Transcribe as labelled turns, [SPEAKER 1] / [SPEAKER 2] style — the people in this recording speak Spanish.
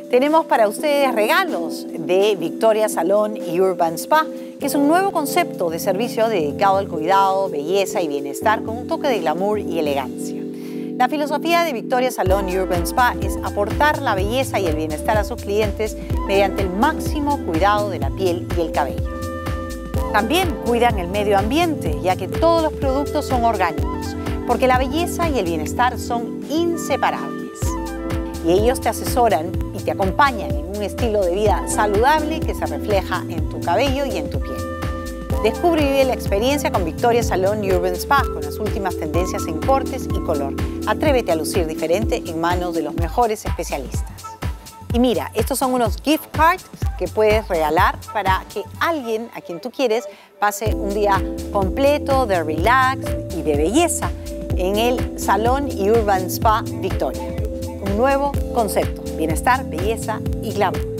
[SPEAKER 1] Tenemos para ustedes regalos de Victoria Salon y Urban Spa, que es un nuevo concepto de servicio dedicado al cuidado, belleza y bienestar con un toque de glamour y elegancia. La filosofía de Victoria Salon y Urban Spa es aportar la belleza y el bienestar a sus clientes mediante el máximo cuidado de la piel y el cabello. También cuidan el medio ambiente, ya que todos los productos son orgánicos, porque la belleza y el bienestar son inseparables. Y ellos te asesoran y te acompañan en un estilo de vida saludable que se refleja en tu cabello y en tu piel. Descubre y vive la experiencia con Victoria Salon y Urban Spa con las últimas tendencias en cortes y color. Atrévete a lucir diferente en manos de los mejores especialistas. Y mira, estos son unos gift cards que puedes regalar para que alguien a quien tú quieres pase un día completo de relax y de belleza en el Salon y Urban Spa Victoria. Un nuevo concepto, bienestar, belleza y glamour.